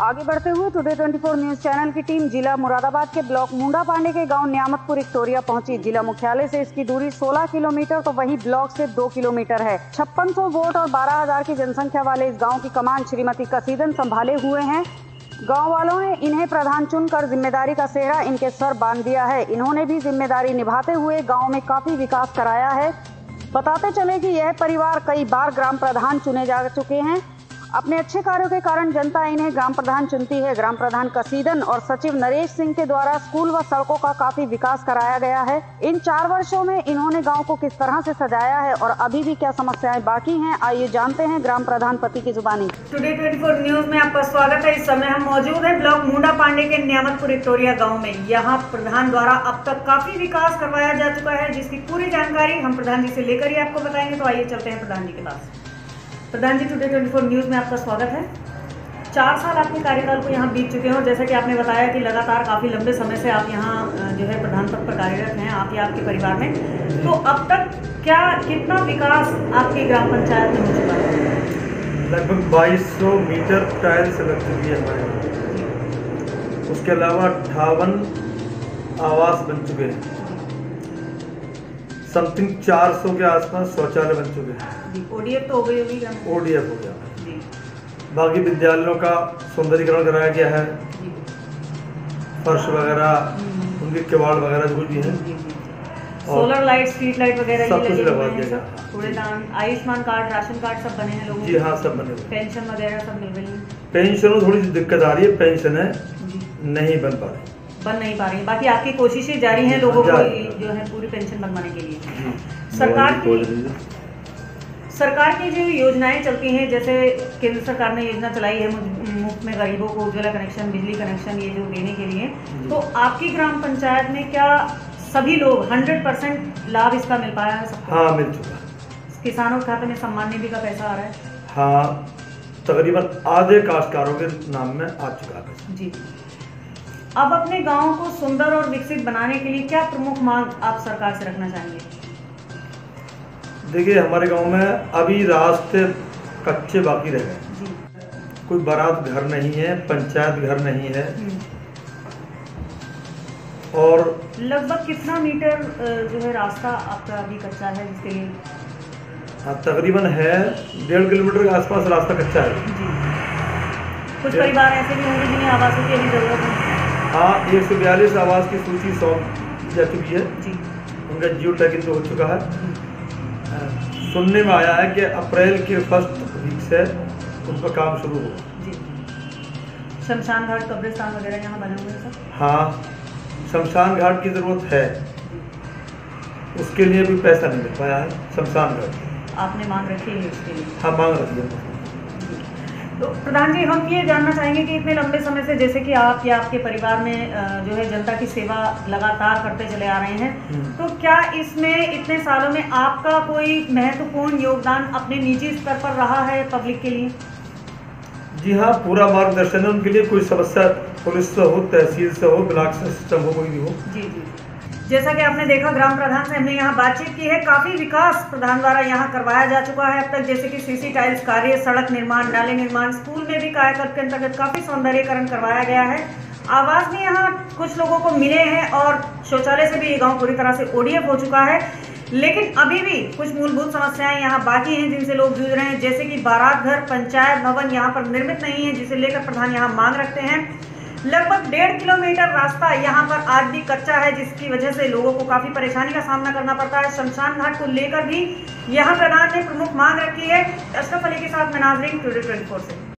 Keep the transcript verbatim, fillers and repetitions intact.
आगे बढ़ते हुए टुडे चौबीस न्यूज चैनल की टीम जिला मुरादाबाद के ब्लॉक मुंडा पांडे के गांव न्यामतपुर इक्टोरिया पहुंची। जिला मुख्यालय से इसकी दूरी सोलह किलोमीटर तो वहीं ब्लॉक से दो किलोमीटर है। छप्पन सौ वोट और बारह हजार की जनसंख्या वाले इस गांव की कमान श्रीमती कसीदन संभाले हुए हैं। गांव वालों ने इन्हें प्रधान चुनकर जिम्मेदारी का सेहरा इनके सर बांध दिया है। इन्होंने भी जिम्मेदारी निभाते हुए गाँव में काफी विकास कराया है। बताते चले कि यह परिवार कई बार ग्राम प्रधान चुने जा चुके हैं। अपने अच्छे कार्यों के कारण जनता इन्हें ग्राम प्रधान चुनती है। ग्राम प्रधान कसीदन और सचिव नरेश सिंह के द्वारा स्कूल व सड़कों का काफी विकास कराया गया है। इन चार वर्षों में इन्होंने गांव को किस तरह से सजाया है और अभी भी क्या समस्याएं बाकी हैं, आइए जानते हैं ग्राम प्रधान पति की जुबानी। टुडे चौबीस न्यूज में आपका स्वागत है। इस समय हम मौजूद हैं ब्लॉक मुंडा पांडे के न्यामतपुर इक्टोरिया गाँव में। यहाँ प्रधान द्वारा अब तक काफी विकास करवाया जा चुका है, जिसकी पूरी जानकारी हम प्रधान जी से लेकर ही आपको बताएंगे। तो आइए चलते हैं प्रधान जी के पास। प्रधान जी, टुडे चौबीस न्यूज़ में आपका स्वागत है। चार साल आपके कार्यकाल को यहाँ बीत चुके हैं और जैसा कि आपने बताया कि लगातार काफ़ी लंबे समय से आप यहाँ जो है प्रधान पद पर कार्यरत हैं, आप या आपके परिवार में। तो अब तक क्या कितना विकास आपकी ग्राम पंचायत में हो चुका है? लगभग बाईस सौ मीटर टाइल्स लग चुकी है हमारे यहाँ। उसके अलावा अट्ठावन आवास बन चुके हैं। समथिंग चार सौ के आसपास शौचालय बन चुके हैं। ओडीएफ तो हो गई होगी? ओडीएफ हो गया जी। बाकी विद्यालयों का सौंदर्यीकरण कराया गया है, फर्श वगैरह, उनके किवाड़ वगैरह जो भी है, सोलर लाइट, स्ट्रीट लाइट वगैरह सब कुछ लगवा दिया गया। कूड़ेदान, आयुष्मान कार्ड, राशन कार्ड सब बने हैं लोगों जी हाँ, सब बने। पेंशन वगैरह सब मिल रही है? पेंशन में थोड़ी सी दिक्कत आ रही है, पेंशन है नहीं बन पा रही बन नहीं पा रही। बाकी आपकी कोशिशें जारी हैं लोगों को जो है पूरी पेंशन बनवाने के लिए। सरकार की सरकार की जो योजनाएं चलती हैं, जैसे केंद्र सरकार ने योजना चलाई है मुफ्त में गरीबों को उज्ज्वला कनेक्शन, बिजली कनेक्शन ये जो देने के लिए, तो आपकी ग्राम पंचायत में क्या सभी लोग हंड्रेड परसेंट लाभ इसका मिल पाया है सबको? हाँ, मिल चुका है। किसानों के खाते में सम्मान निधि का पैसा आ रहा है? हाँ, तकरीबन आधे काश्तकारों के नाम में आ चुका है जी। अब अपने गांव को सुंदर और विकसित बनाने के लिए क्या प्रमुख मांग आप सरकार से रखना चाहेंगे? देखिए, हमारे गांव में अभी रास्ते कच्चे बाकी रह गए। कोई बारात घर नहीं है, पंचायत घर नहीं है। और लगभग कितना मीटर जो है रास्ता आपका अभी कच्चा है जिसके लिए? हाँ, तकरीबन है डेढ़ किलोमीटर के आसपास रास्ता कच्चा है जी। कुछ परिवार ऐसे भी होंगे जिन्हें आवासों की अभी जरूरत है। हाँ, एक सौ बयालीस आवास की सूची सौंप जा चुकी है जी। उनका जियो टैगिंग तो हो चुका है। सुनने में आया है कि अप्रैल के फर्स्ट वीक से उन पर काम शुरू होगा जी। शमशान घाट, कब्रिस्तान वगैरह यहाँ बने हुए हैं सर? हाँ, शमशान घाट की ज़रूरत है, उसके लिए भी पैसा नहीं मिल पाया है। शमशान घाट आपने मांग रखी है उसके लिए? हाँ, मांग रखी है। तो प्रधान जी, हम ये जानना चाहेंगे कि इतने लंबे समय से जैसे कि आप या आपके परिवार में जो है जनता की सेवा लगातार करते चले आ रहे हैं, तो क्या इसमें इतने सालों में आपका कोई महत्वपूर्ण योगदान अपने निजी स्तर पर रहा है पब्लिक के लिए? जी हाँ, पूरा मार्गदर्शन है उनके लिए। कोई समस्या पुलिस से हो, तहसील से हो, ब्लॉक सिस्टम हो, कोई भी हो। जी जी। जैसा कि आपने देखा, ग्राम प्रधान से हमने यहाँ बातचीत की है। काफ़ी विकास प्रधान द्वारा यहाँ करवाया जा चुका है अब तक, जैसे कि सीसी टाइल्स कार्य, सड़क निर्माण, नाले निर्माण, स्कूल में भी कायाकल्प के अंतर्गत काफ़ी सौंदर्यीकरण करवाया गया है। आवास भी यहाँ कुछ लोगों को मिले हैं और शौचालय से भी ये गाँव पूरी तरह से ओडीएफ हो चुका है। लेकिन अभी भी कुछ मूलभूत समस्याएं यहाँ बाकी हैं जिनसे लोग जूझ रहे हैं, जैसे कि बारात घर, पंचायत भवन यहाँ पर निर्मित नहीं है, जिसे लेकर प्रधान यहाँ मांग रखते हैं। लगभग डेढ़ किलोमीटर रास्ता यहाँ पर आज भी कच्चा है, जिसकी वजह से लोगों को काफ़ी परेशानी का सामना करना पड़ता है। शमशान घाट को लेकर भी यहाँ प्रधान ने प्रमुख मांग रखी है। अशरफ अली के साथ मैं नाजरीन, टुडे चौबीस से।